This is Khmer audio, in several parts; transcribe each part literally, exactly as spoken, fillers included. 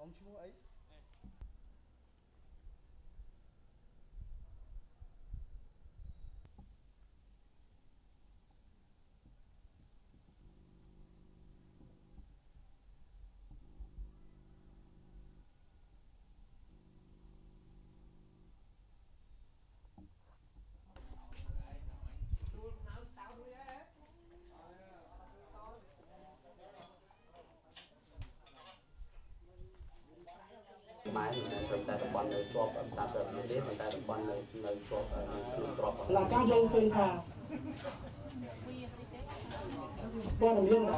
มชูไอ้ไม้มันแต่ตะบอลเลยชอบตาแบบนี้มันแต่ตะบอลเลยเลยชอบกรอบ là cao dâu tên thà qua đồng liên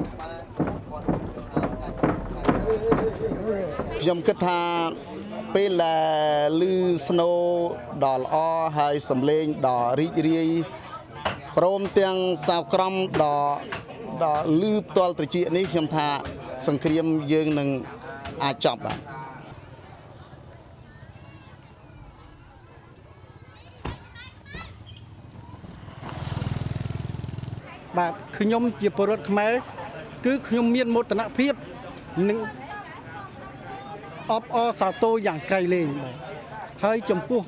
ខ្ញុំគិតថាពេលលឺស្នូដល់ល្អហើយសំឡេងដល់រីករាយព្រមទាំងសាវក្រមដល់ដល់លឺផ្ទាល់ត្រចៀកនេះខ្ញុំថាសង្គ្រាមយើងនឹងអាចចប់បាទបាទខ្ញុំជាពលរដ្ឋខ្មែរគឺខ្ញុំមានមោទនភាពនឹងអបអរសាទរយ៉ាងក្រៃលែងបាទហើយចំពោះ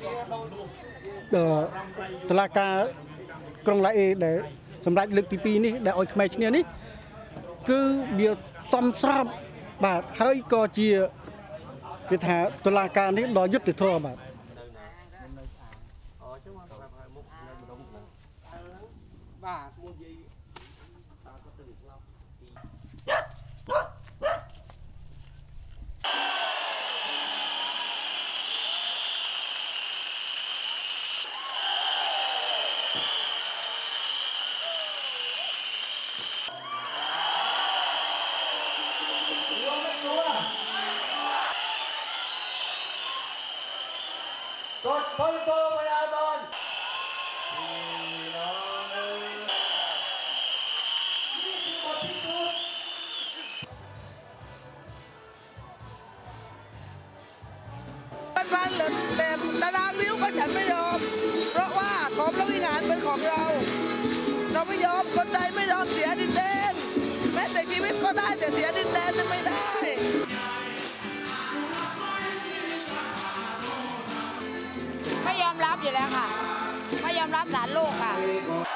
តុលាការក្រុងឡាអេដែលសម្រាប់លើកទីពីរនេះដែលឲ្យខ្មែរឈ្នះនេះគឺវាសមស្របបាទហើយក៏ជាគេថាតុលាការនេះដ៏យុត្តិធម៌បាទបាទกดคนโตพยาบาลวันวันเหลือเต็มตารางนิ้วก็ฉันไม่ยอมเพราะว่าของเราวิหารเป็นของเราเราไม่ยอมคนใดไม่ยอมเสียดินแดนแม้แต่ชีวิตก็ได้แต่เสียดินแดนไม่ได้ไม่ยอมรับอยู่แล้วค่ะไม่ยอมรับศาลโลกค่ะ